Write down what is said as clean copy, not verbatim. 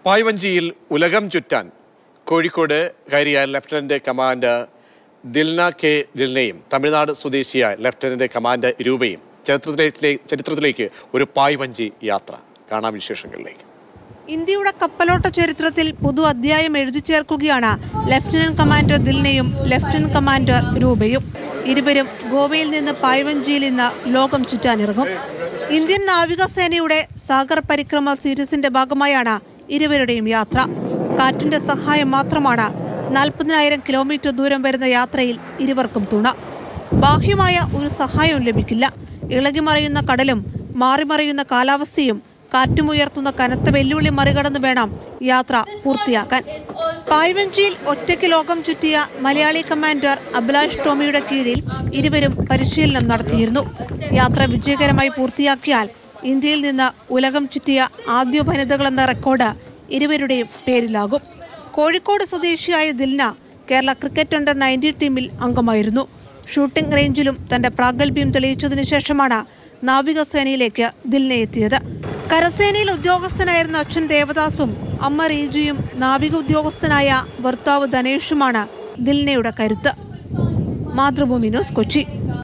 പായ്വഞ്ചിയിൽ ഉലകം ചുറ്റാൻ കോഴിക്കോട് കയറിയ lieutenant commander Dilna K ദിൽനയും തമിഴ്നാട് സ്വദേശിയായ ലഫ്റ്റനന്റ് കമാൻഡർ രൂപയും ചരിത്രത്തിലേക്ക് ഒരു പായ്വഞ്ചി യാത്ര. കാണാം വിശേഷങ്ങളിലേക്ക്. ഇന്ത്യയുടെ കപ്പലോട്ട ചരിത്രത്തിൽ പുതു അധ്യായം എഴുതി ചേർക്കുകയാണ് ലഫ്റ്റനന്റ് കമാൻഡർ ദിൽനയും ലഫ്റ്റനന്റ് കമാൻഡർ രൂപയും. ഇരുവരും ഗോവയിൽ നിന്ന് പായ്വഞ്ചിയിൽ ഇന്ന് ലോകം ചുറ്റാനിറങ്ങും. ഇന്ത്യൻ നാവികസേനയുടെ സാഗർ പരിക്രമ സീരീസിന്റെ ഭാഗമായാണ് ഇരുവരുടെയും യാത്ര. കാറ്റിന്റെ സഹായം മാത്രമാണ് 40,000 കിലോമീറ്റർ ദൂരം വരുന്ന യാത്രയിൽ ഇരുവർക്കും തുണ. ബാഹ്യമായ ഒരു സഹായവും ലഭിക്കില്ല. ഇളകിമറിയുന്ന കടലും മാറിമറിയുന്ന കാലാവസ്ഥയും കാറ്റുമുയർത്തുന്ന കനത്ത വെല്ലുവിളി മറികടന്ന് വേണം യാത്ര പൂർത്തിയാക്കാൻ. പായ്വഞ്ചിയിൽ ഒറ്റയ്ക്ക് ലോകം ചുറ്റിയ മലയാളി കമാൻഡർ അഭിലാഷ് ടോമിയുടെ കീഴിൽ ഇരുവരും പരിശീലനം നടത്തിയിരുന്നു. യാത്ര വിജയകരമായി പൂർത്തിയാക്കിയാൽ ഇന്ത്യയിൽ നിന്ന് ഉലകം ചുറ്റിയ ആദ്യ വനിതകളെന്ന റെക്കോർഡ് ഇരുവരുടെയും പേരിലാകും. കോഴിക്കോട് സ്വദേശിയായ ദിൽന കേരള ക്രിക്കറ്റ് അണ്ടർ 19 ടീമിൽ അംഗമായിരുന്നു. ഷൂട്ടിംഗ് റേഞ്ചിലും തന്റെ പ്രാഗൽഭ്യം തെളിയിച്ചതിനു ശേഷമാണ് നാവികസേനയിലേക്ക് ദിൽന എത്തിയത്. കരസേനയിൽ ഉദ്യോഗസ്ഥനായിരുന്ന അച്ഛൻ ദേവദാസും അമ്മ റീജുയും നാവിക ഉദ്യോഗസ്ഥനായ ഭർത്താവ് ധനേഷുമാണ് ദിൽനയുടെ കരുത്ത്. മാതൃഭൂമി ന്യൂസ്, കൊച്ചി.